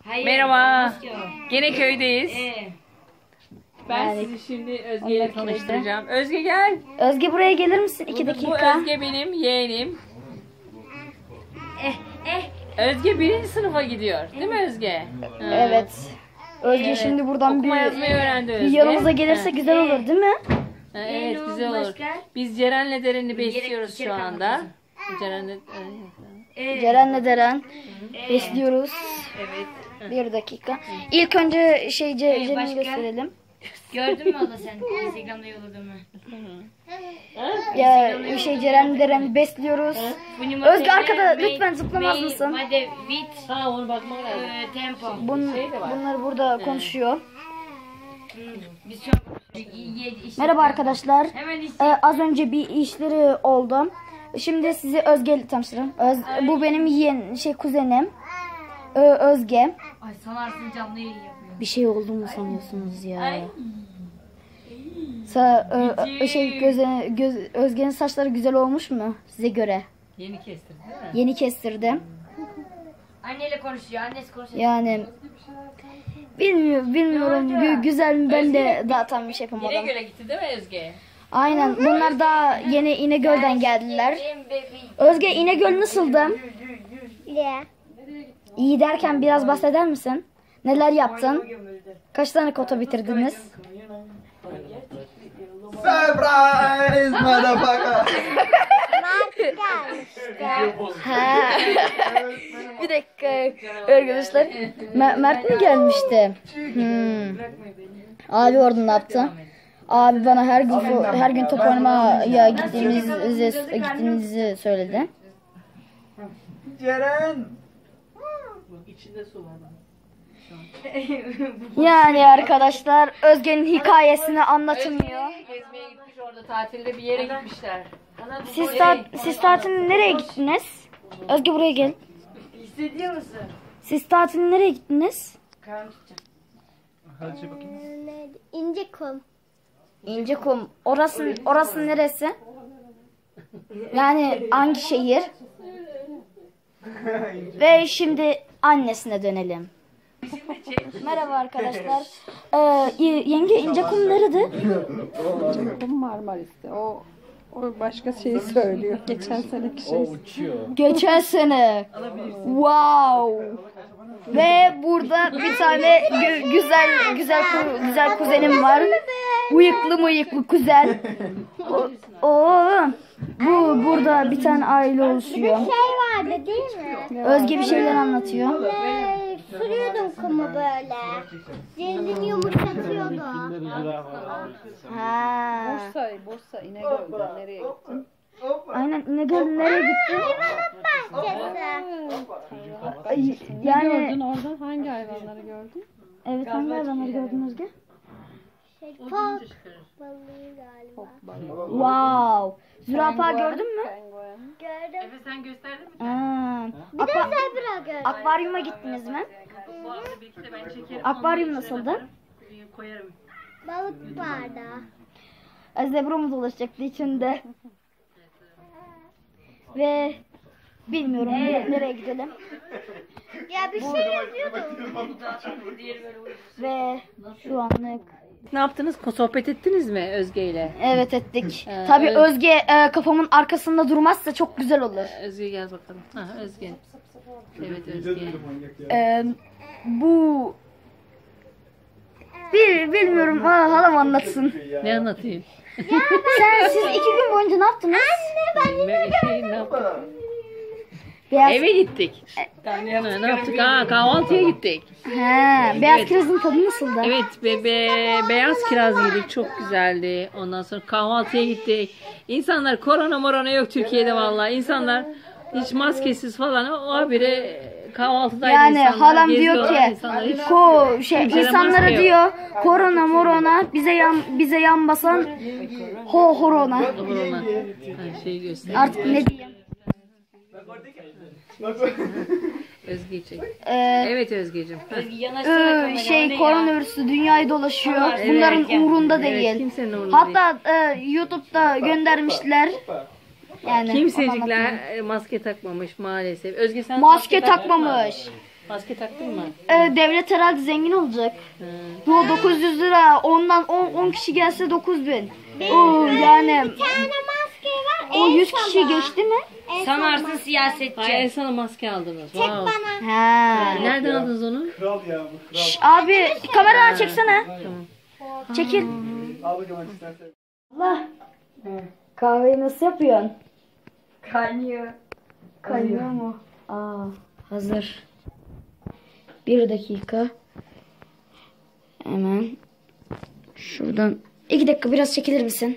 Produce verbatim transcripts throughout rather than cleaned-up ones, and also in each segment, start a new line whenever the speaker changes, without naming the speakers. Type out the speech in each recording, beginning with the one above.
Hayır,
Merhaba. Gene köydeyiz.
Ee,
Ben
Yani-
sizi şimdi Özge ile tanıştıracağım. Özge gel.
Özge buraya gelir misin? İki
Bu
dakika.
Özge benim yeğenim.
eh, eh.
Özge birinci sınıfa gidiyor. Değil mi Özge? Ha.
Evet. Özge
Evet.
şimdi buradan
Okuma
bir,
yazmayı öğrendi Özge.
bir yanımıza gelirse
Ha.
güzel olur değil mi?
Ha, evet
Ee,
güzel olur.
başka?
Biz Ceren'le Deren'i besliyoruz
içeri
şu
kalmak
anda.
lazım.
Ceren'le
Ee,
Ceren'le Deren besliyoruz.
evet.
Bir dakika. İlk önce şey Ce-
Ee,
Ceren'i
başka?
gösterelim.
Gördün mü abla sen Instagram'da yolladığımı?
Ya bir şey Ceren'le Deren'i besliyoruz. Özge arkada lütfen zıplamaz mısın?
Made with
Ha onu bakmak lazım.
e, tempo.
Bun,
Şey de var.
bunlar burada konuşuyor.
Biz şu an işte-
Merhaba arkadaşlar.
Hemen
Ee,
işte.
az önce bir işleri oldu. Şimdi sizi Özge ile tanıştırırım. Öz, bu benim yeğen şey kuzenim. Ee, Özge.
Ay sanarsın canlı yayın yapıyor.
Bir şey oldu mu sanıyorsunuz ya?
Ay.
Sa ö- ö- şey göze, göz, Özge'nin saçları güzel olmuş mu size göre?
Yeni kestirdi değil mi?
Yeni kestirdim.
Anneyle konuşuyor. Annesi konuşuyor.
Yani bilmiyorum bilmiyorum Gü- güzel mi ben de daha tam bir şey yapamadım.
İnegöl'e gitti değil mi Özge?
Aynen bunlar daha yeni İnegöl'den geldiler. Özge İnegöl nasıldı? İyi derken biraz bahseder misin? Neler yaptın? Kaç tane kota bitirdiniz?
Surprise, motherfucker.
Ha. Bir dakika arkadaşlar. Mer- Mert mi gelmişti? Hmm. Abi orada ne yaptı? Abi bana her gün her gün top oynamaya gittiğimizi gittiğinizi söyledi.
Ceren.
İçinde su var.
Yani arkadaşlar Özge'nin hikayesini anlatılmıyor.
Gezmeye gitmiş orada tatilde bir yere gitmişler.
Siz ta siz tatilde nereye gittiniz? Özge buraya gel.
Hissediyor musun?
Siz tatilde nereye gittiniz?
Hadi bakayım.
İncekum.
İncekum. Orası orası neresi? Yani hangi şehir? Ve şimdi annesine dönelim. Merhaba arkadaşlar. Ee, y- yenge İncekum nerede?
Bu Marmaris'te. O o başka şeyi söylüyor. Geçen seneki şey.
Geçen sene. Wow. Ve burada bir tane gü- güzel güzel ku- güzel kuzenim var. Bıyıklı mıyıklı kuzen. O, o bu burada bir tane aile oluşuyor.
Şey vardı değil mi?
Özge bir şeyler anlatıyor.
Ee, sürüyordum kumu böyle. Cildini yumuşatıyordu.
Ha.
Bursa, Bursa İnegöl'de nereye gittin?
Aynen İnegöl nereye gitti?
Bahçesi.
Ay,
Ne
Yani
gördün oradan? Hangi hayvanları gördün?
evet hangi hayvanları gördün Özge?
Şey, fok balığı galiba.
Wow. Zürafa gördün mü?
Penguen.
Gördüm.
Efe sen gösterdin mi?
Aa,
Bir de
akva-
zebra gördüm.
akvaryuma gittiniz mi?
Bu arada belki de ben çekerim.
Akvaryum nasıldı?
Koyarım.
Balık vardı.
Zebra mı dolaşacaktı içinde? Ve bilmiyorum nereye gidelim.
Ya bir şey yazıyordu.
Ve şu anlık
Ne yaptınız? Sohbet ettiniz mi Özge ile?
evet ettik.
Ee,
Tabii
evet.
Özge e, kafamın arkasında durmazsa çok güzel olur.
Özge gel bakalım. Ha Özge. Evet Özge.
Ee, bu bir bilmiyorum ha, halam anlatsın.
Ne anlatayım?
Sen siz iki gün boyunca ne yaptınız?
Ben şey, ne yaptık?
Beyaz,
Eve gittik. Ha, ne yaptık? Ha kahvaltıya gittik.
ha, beyaz kirazın tadı nasıldı?
Evet be, be- beyaz kiraz yedik. Çok güzeldi. Ondan sonra kahvaltıya gittik. İnsanlar korona morona yok Türkiye'de vallahi. İnsanlar hiç maskesiz falan. O habire kahvaltıdaydı
Yani
insanlar.
halam diyor
geziyorlar
ki
insanlar. Hiç
ko şey
kimsede
insanlara
maske yok.
diyor korona morona bize yan bize yan basan ho horona.
Korona. Ha, şeyi göster.
Artık ne diyeyim?
Özge'yi çek.
Ee,
Evet Özgeciğim.
Ö, şey koronavirüsü dünyayı dolaşıyor. Bunların uğrunda
Evet,
değil.
kimsenin uğrunda değil.
Hatta e, YouTube'da göndermişler. Yani
Kimsecikler maske takmamış maalesef. Özge sen
maske
takmadın mı?
takmamış.
Maske taktın mı?
Ee, devlet herhalde zengin olacak.
Hı.
Bu dokuz yüz lira. Ondan on kişi gelse dokuz bin. Oo, yani
Bir tane maske var.
o
el
yüz kişi
sana.
geçti mi?
El
Sanarsın
sana.
siyasetçi.
Hayır sana maske aldınız.
Çek
Wow.
bana.
Ha.
Nereden aldınız onu?
Kral ya bu kral.
Şş, abi kameradan çeksene. Çekil.
Al bakalım istersen.
Allah. Kahveyi nasıl yapıyorsun?
Kaynıyor.
Kaynıyor mu? Aa, hazır. Bir dakika. Hemen şuradan. İki dakika biraz çekilir misin?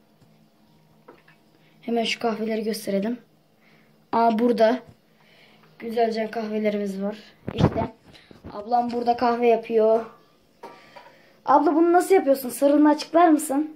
Hemen şu kahveleri gösterelim. Aa, burada. Güzelce kahvelerimiz var. İşte. Ablam burada kahve yapıyor. Abla bunu nasıl yapıyorsun? Sırrını açıklar mısın?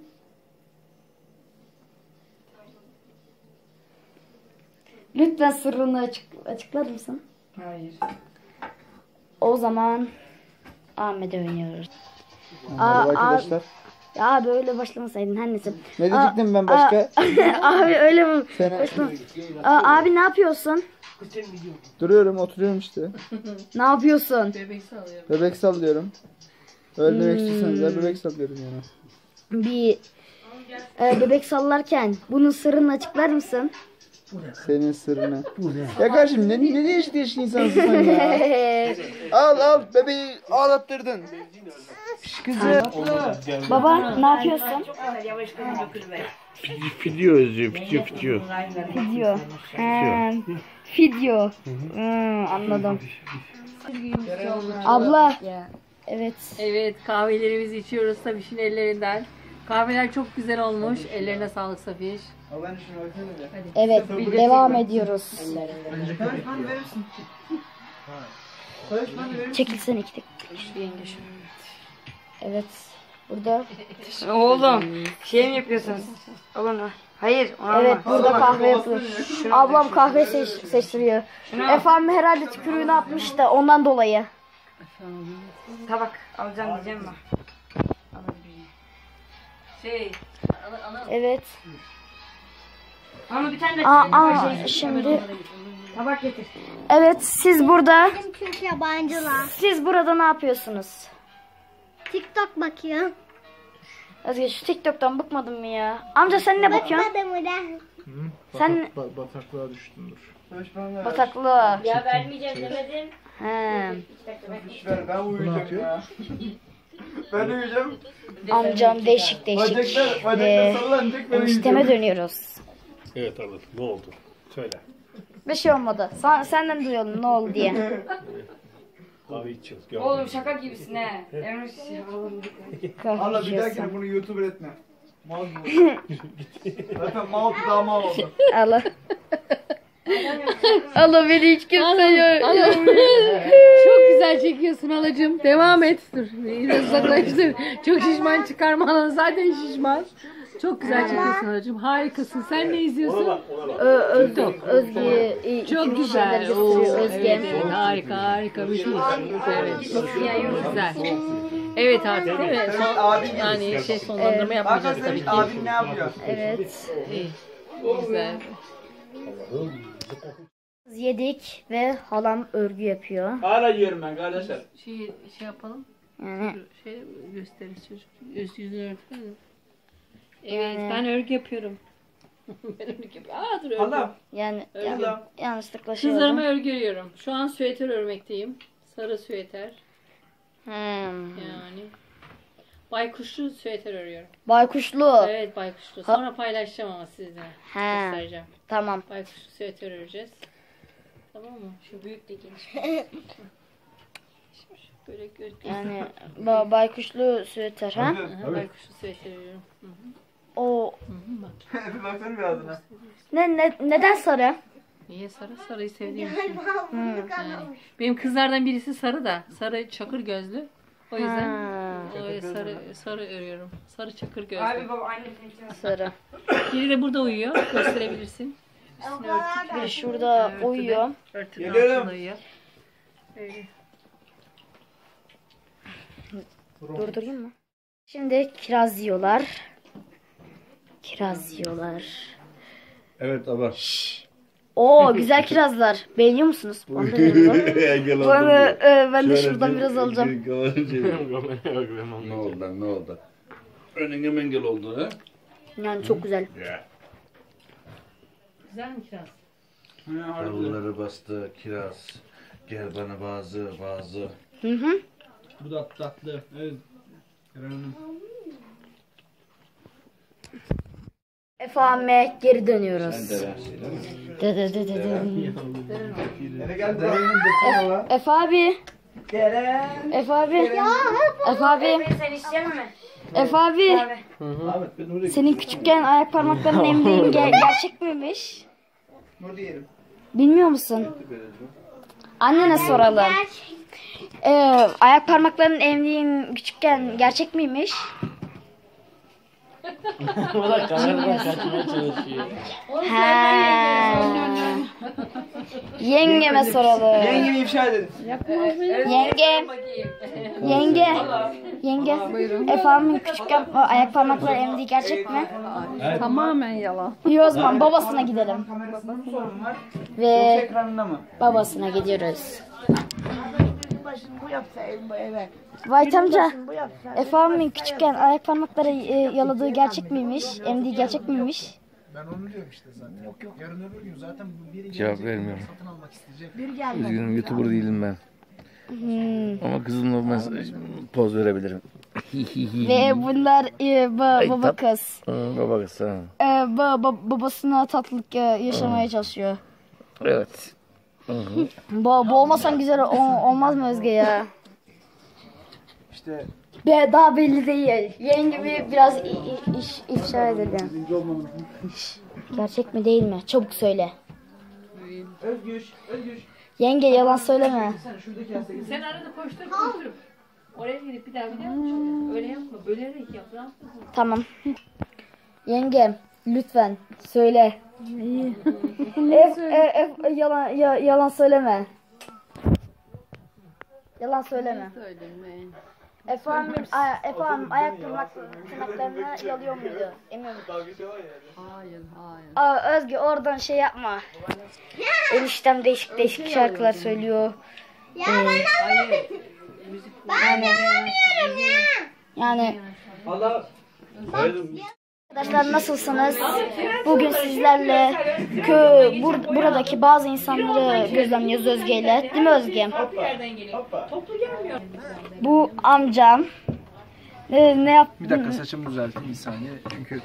Lütfen sırrını açık, açıklar mısın?
Hayır.
O zaman Ahmet'e oynuyoruz.
Merhaba arkadaşlar.
Ya böyle başlamasaydın her neyse.
Ne diyecektim ben başka?
Abi öyle mi?
Sen
Aa, abi ne yapıyorsun?
duruyorum, oturuyorum işte.
Ne yapıyorsun?
Bebek sağlıyor.
Bebek sallıyorum. Öyle demek istiyorsanız da bebek sallıyorum yani.
Bir e, bebek sallarken bunun sırrını açıklar mısın?
Senin sırrını. Ya kardeşim ne, ne değişik değişik insansın sen ya. Al al bebeği ağlattırdın. Şş, kızı.
Baba ne yapıyorsun?
Fidyo özlüyor, fidyo fidyo.
Video. He, video. Hmm, anladım. Abla. Evet.
Evet kahvelerimizi içiyoruz Safiş'in ellerinden. Kahveler çok güzel olmuş. Ellerine sağlık Safiş.
Evet. Devam ediyoruz. Çekilsene iki dakika. Evet. Burada.
Oğlum şey mi yapıyorsunuz? Oğlum hayır. Ona
Evet
ama.
burada kahve yapıyor. Ablam kahve seç, seçtiriyor. Efendim herhalde tükürüğünü atmış da ondan dolayı.
Tabak alacağım diyeceğim mi? Şey.
Evet.
Ama bir tane de
Aa, aa, şimdi.
tabak getir.
Evet siz burada.
Benim çünkü yabancılar.
Siz burada ne yapıyorsunuz?
TikTok bakıyor.
Özge şu TikTok'tan bıkmadın mı ya? Amca sen ne bakıyorsun?
Bakmadım ulan.
Sen
Bataklığa düştüm dur.
bataklığa.
Ya vermeyeceğim demedim.
He.
Ver, ben uyuyacağım ya. Ben uyuyacağım.
Amcam değişik değişik.
Bacaklar, bacaklar
Ve
sallanacak ben
enişteme
uyuyacağım.
dönüyoruz.
Evet anladım. Ne oldu? Söyle.
Bir şey olmadı. Sen, senden duyalım ne oldu diye.
Kahve içiyoruz. Gel.
Oğlum şaka gibisin he. Emre şey oğlum.
Allah bir
Kahve
dahakine bunu YouTuber etme. Mal bu. Zaten mal daha mal oldu.
Allah. Allah beni hiç kimse yok.
Çok güzel çekiyorsun halacığım. Devam et. Dur. Biraz uzaklaştır. Çok şişman çıkarma halan zaten şişman. Çok güzel çekiyorsun halacığım. Harikasın. Sen ne izliyorsun?
Ö- Öz, Özge i-
Çok
ikinci
güzel.
şeyleri
Oo,
gösteriyor Özge.
evet, evet, harika harika bir şey. Evet. Güzel. Evet artık değil mi? Son,
Abi
yani şey sonlandırma yapmayacağız tabii ki.
abin ne yapıyor?
Evet.
İyi. Güzel.
Yedik ve halam örgü yapıyor.
Hala yiyorum ben kardeşler.
Şey, şey yapalım.
Yani
Şey gösteririz çocuk. Üst yüzünü örtüyor. Evet ben örgü yapıyorum. Ben örgü yapıyorum. Aa dur örgü.
Hala.
yani
Örgü.
yan- yanlışlıkla şey
Kızlarıma
oldu.
örgü örüyorum. Şu an süeter örmekteyim. Sarı süeter.
Hmm.
Yani. Baykuşlu süeter örüyorum.
Baykuşlu.
Evet baykuşlu. Sonra paylaşacağım ama sizle.
He.
Göstereceğim.
Tamam.
Baykuşlu süeter öreceğiz. Tamam mı? Şu büyük de geniş. Böyle gö-
Yani ba- baykuşlu süveter ha?
Aha, baykuşlu süeter örüyorum. Hı hı.
O
Hı hı, bak.
Bir baksana bir ağzına.
ne, ne neden sarı?
Niye sarı? Sarıyı sevdiğim için.
Galiba
Hmm.
kanamış.
Benim kızlardan birisi sarı da. Sarı çakır gözlü. O yüzden
Ha,
öyle sarı sarı örüyorum. Sarı çakır gözlü.
Abi baba annesinin için.
sarı.
Biri de burada uyuyor. Gösterebilirsin. Üstüne örtü.
Biri şurada
Örtüde.
uyuyor.
Örtünün
Geliyorum.
altında uyuyor. Öyle.
Durdurayım mı? Şimdi kiraz yiyorlar. Kiraz yiyorlar.
Evet ama.
Oo güzel kirazlar. Beğeniyor musunuz? Onu da beğeniyorum. Ben, e, ben de şuradan biraz alacağım.
Ne oldu lan, ne oldu? Önüne mengel oldu ha?
Yani çok güzel.
Güzel mi kiraz?
Davulları bastı, kiraz. Gel bana bazı, bazı.
Hı hı.
Bu da tatlı. Evet.
Efame geri dönüyoruz.
Sen de versin.
Dı dı dı dı dı.
Nereye geldi? Derenin
Efe abi. Efe abi. Efe abi.
Sen istiyor musun?
Efe abi.
Ahmet ben oraya
Senin küçükken ayak parmaklarının emdiğin ge- gerçek miymiş?
Nur diyelim.
Bilmiyor musun? Annene soralım. Ee, ayak parmaklarının emdiğin küçükken gerçek miymiş? Ha. Yengeme soralım.
Yengemi ifşa edin.
Yenge. Yenge. Yenge. Efendim küçükken o ayak parmakları emdiği gerçek mi?
Tamamen yalan.
İyi o zaman babasına gidelim.
Kamerasında mı sorun var?
Ve
Ekranında mı?
babasına gidiyoruz.
Bu yapsaydım bu eve.
Vahit amca, Efendim küçükken ayak parmakları e, yaladığı gerçek miymiş? Emdiği gerçek miymiş?
Ben onu diyorum işte zaten. Yok yok. Yarın öbür gün zaten biri
Cevap vermiyorum.
satın almak isteyecek.
Üzgünüm, YouTuber değilim ben.
Hmm.
Ama kızımla poz verebilirim.
Ve bunlar e, ba- baba
tat-
kız.
Hı, baba kız ha.
E, ba- ba- babasına tatlılık e, yaşamaya çalışıyor.
Evet.
Ba- bu olmasan güzel ol- olmaz mı Özge ya?
İşte
Be daha belli değil. Yengemi biraz i- i- iş, ifşa edelim. Şş, gerçek mi değil mi? Çabuk söyle.
Özgüç, Özgüç.
Yenge yalan söyleme.
Sen şuradaki yastığı
Sen arada koştur koştur. Oraya gidip bir daha bir daha öyle yapma. Bölerek yap. Ne yapıyorsun?
Tamam. Yengem lütfen söyle. Ef, e, ef, yalan ya, yalan söyleme. Yalan söyleme. Efendim, a- efendim ayak tırnak, tırnaklarını yalıyor muydu? Emin misin?
Hayır, hayır.
Aa, Özge oradan şey yapma. Eniştem değişik değişik şarkılar söylüyor.
Ya ben anlamıyorum. Ben de anlamıyorum ya.
Yani
Allah.
arkadaşlar nasılsınız? Bugün sizlerle kö, bur, buradaki bazı insanları gözlemliyoruz Özge ile. Değil mi Özge? Bu amcam. Ne, ne yap?
Bir dakika saçımı düzelteyim bir saniye. Çünkü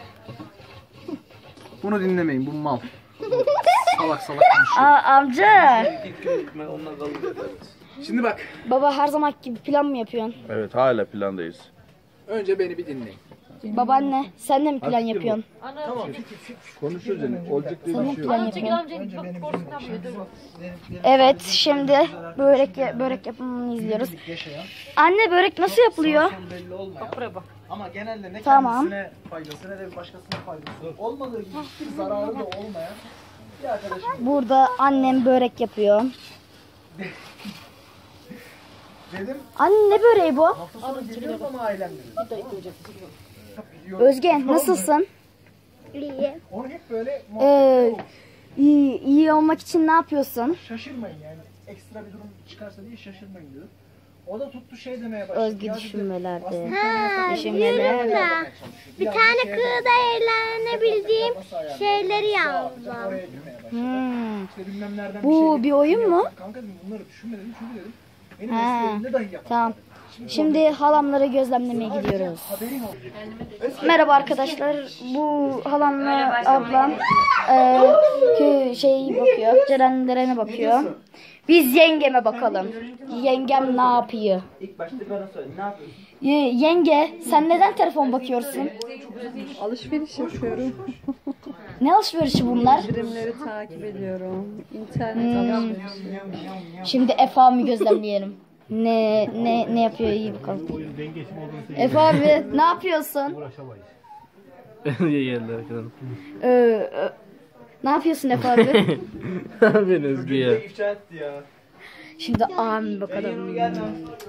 bunu dinlemeyin. Bu mal. Salak salak konuşuyor.
Aa, amca.
Şimdi bak.
Baba her zaman gibi plan mı yapıyorsun?
Evet, hala plandayız.
Önce beni bir dinleyin.
Babaanne sen de mi plan yapıyorsun?
Konuşuyoruz yani. Olacak
Sen de mi plan yapıyorsun? Evet şimdi börek börek yapımını izliyoruz. Anne börek nasıl yapılıyor?
Belli olmayan. Ama genelde ne
Tamam.
kendisine faydası ne de başkasına faydası olmadığı gibi hiçbir zararı da olmayan bir arkadaşım.
Burada annem börek yapıyor.
Dedim
Anne ne böreği bu?
hafta sonu geliyorum ama ailem dedi.
Özge nasılsın?
İyi.
Onu hep böyle
Ee, iyi, iyi olmak için ne yapıyorsun?
şaşırmayın yani ekstra bir durum çıkarsa diye şaşırmayın diyor. O da tuttu şey demeye başladı.
Özge
Ya dedi,
düşünmelerde.
Ha,
Düşünmeler.
diyorum da. Bir
Biraz
tane
şey
kığıda eğlenebildiğim
nasıl ayarlayacağım?
şeyleri
Oraya
yazdım.
girmeye başladı.
Hmm.
İşte bilmem nereden
Bu
bir,
bir
şey
oyun mu?
Kanka dedim bunları düşünmedim çünkü dedim. Benim
Ha.
mesleğimde dahi yapamam.
Tamam. Şimdi halamları gözlemlemeye gidiyoruz.
Haberin oldu.
Merhaba arkadaşlar. Bu halamla ablam e, ki şey bakıyor. Cerenlerine bakıyor. Biz yengeme bakalım. Yengem ne yapıyor?
İlk başta bana söyle ne yapıyorsun?
Ye- yenge sen neden telefon bakıyorsun?
Alışveriş yapıyorum.
Ne alışverişi bunlar?
Birimleri takip ediyorum. İnternet alışverişi.
Şimdi Efe abi gözlemleyelim. Ne ne ne yapıyor iyi bakalım. Efe abi ne yapıyorsun?
Niye geldi arkadan?
Ee, e, ne yapıyorsun Efe abi?
Ben Özgü ya.
İfşa etti ya.
Şimdi abi bakalım.
Gelme.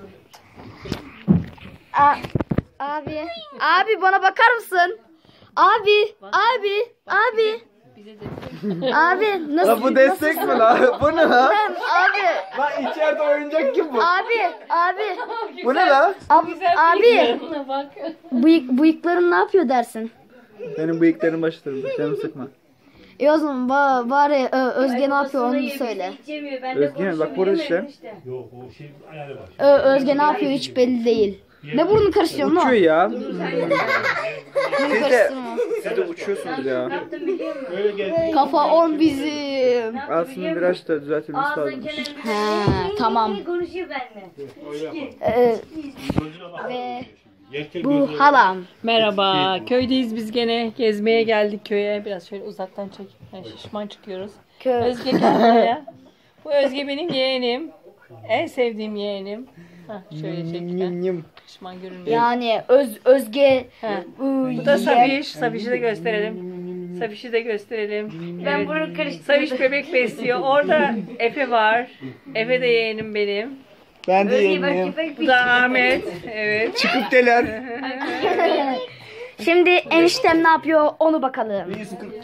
A- abi abi bana bakar mısın? Abi abi abi
Bize destek.
Abi nasıl?
La bu destek mi la? Bu ne la?
Abi,
Lan içeride oyuncak kim bu?
abi, abi,
Bu ne la?
ab- abi,
Buna bak.
bıyık, bıyıkların ne yapıyor dersin?
Benim bıyıklarım başlatırım. Canımı sıkma.
E o zaman ba- bari Ö- Özge ne yapıyor onu
Babasını
söyle.
yemiş, hiç yemiyor. Ben de
Özge mi? Bak burada işte.
Yok o şey ayarı var.
Ö- Özge ne yapıyor hiç belli değil. Ne burnu karıştırıyorsun
Uçuyor
lan?
ya.
Burnu
Siz de,
karıştırma.
siz de uçuyorsunuz ya.
yaptım biliyor musun?
Öyle geldi.
Kafa on bizim.
Aslında biraz da düzeltilmesi
Ağzın
lazım.
kenarında
He, tamam.
konuşuyor benimle.
Ee,
Gözüne bak.
ve
Yerken
bu
gözüne-
halam.
Merhaba. Köydeyiz biz gene. Gezmeye geldik köye. Biraz şöyle uzaktan çek. Yani şişman çıkıyoruz.
Kö-
Özge gel buraya. Bu Özge benim yeğenim. En sevdiğim yeğenim. Hah, şöyle çek.
Nyim nyim.
Şişman görünüyor.
Yani Öz Özge
Ha.
ıı,
Bu da
yeğen-
Safiş. Safiş'i de gösterelim. Safiş'i de gösterelim.
Ben
Evet.
bunu karıştırdım.
Safiş bebek besliyor. Orada Efe var. Efe de yeğenim benim.
Ben de
Özge'yi
yeniyim.
bak köpek
Bu da Ahmet. Evet.
Çıkıpteler.
Şimdi eniştem ne yapıyor onu bakalım.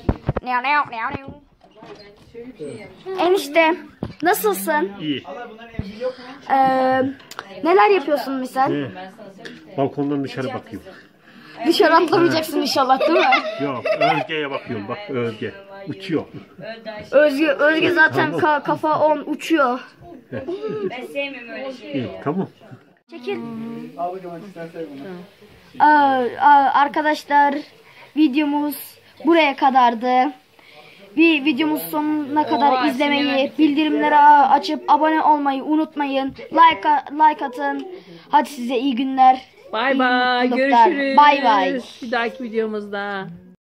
Enişte nasılsın?
İyi.
Ee, neler yapıyorsun misal?
He. Balkondan dışarı bakayım.
Dışarı atlamayacaksın inşallah değil mi?
Yok Özge'ye bakıyorum bak Özge. Uçuyor.
Özge, Özge zaten ka- kafa on uçuyor.
Ben sevmiyorum öyle şeyi.
İyi tamam.
Çekil.
Al bakalım hadi sen sev bunu.
Aa, aa, arkadaşlar videomuz buraya kadardı. Bir videomuz sonuna kadar izlemeyi, bildirimleri açıp abone olmayı unutmayın. Like like atın. Hadi size iyi günler.
Bay bay.
mutluluklar.
Görüşürüz.
Bay bay.
Bir dahaki videomuzda.